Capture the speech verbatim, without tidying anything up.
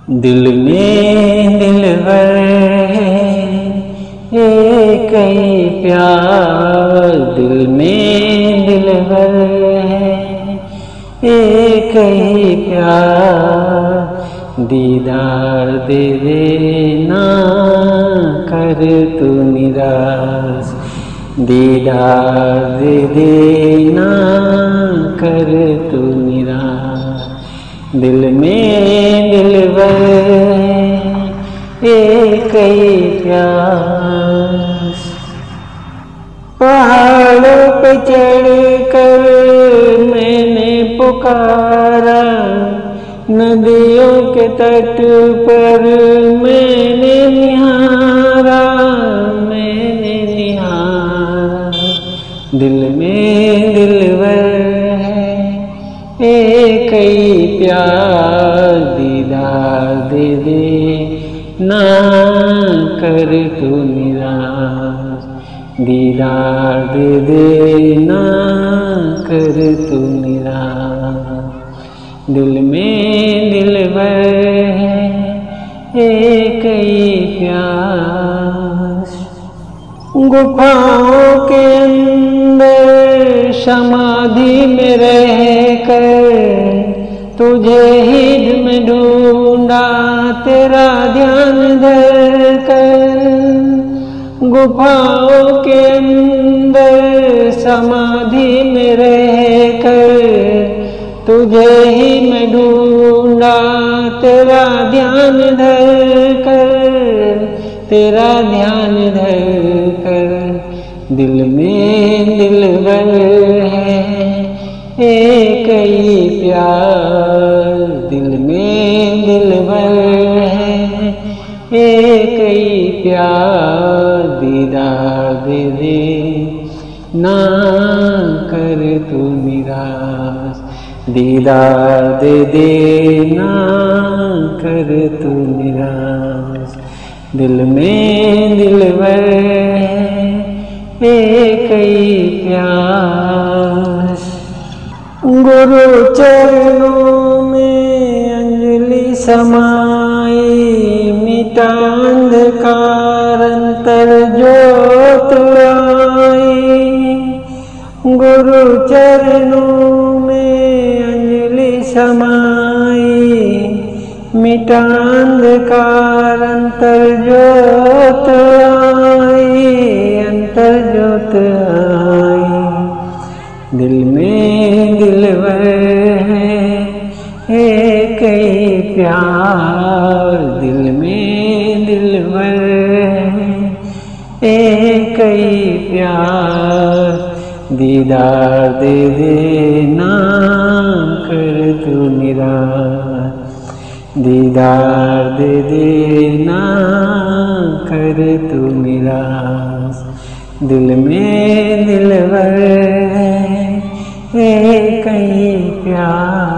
दिल में दिलवर है एक ही प्यार, दिल में दिलवर है एक ही प्यार। दीदार दे देना कर तू निराश, दीदार दे देना कर तू निराश। दिल में दिलवर एक ही प्यास। पहाड़ों पे चढ़ कर मैंने पुकारा, नदियों के तट पर मैंने निहारा, मैंने निहारा। दिल में दिलवर है एक ही प्यार, दीदार दे दे ना कर तू निराश, दीदार दे दे ना कर तू निराश। दिल में दिलवर है एक ही प्यास। गुफाओं के अंदर समाधि में रह कर तुझे ही में ढूंढा, तेरा ध्यान धर कर। गुफाओं के अंदर समाधि में रह कर तुझे ही मैं ढूंढा, तेरा ध्यान धर कर, तेरा ध्यान धर कर। दिल में दिलवर है एक ही प्यार, दिल में दिलवर है एक ही प्यार। दीदार दे दे ना कर तू निराश, दीदार दे दे ना कर तू निराश। दिल में दिलवर है एक ही प्यास। गुरु चरणों में अंजलि समाई, मिटा अंधकार अंतर ज्योत आई। गुरु चरणों में अंजलि समाई, मिटा अंधकार अंतर ज्योत आई, अंतर ज्योत आई। दिल में दिलवर है एक ही प्यार, दिल में दिलवर है एक ही प्यार। दीदार दे दे ना कर तू निराश, दीदार दे दे ना कर तू निराश। दिल में दिलवर है एक ही प्यार।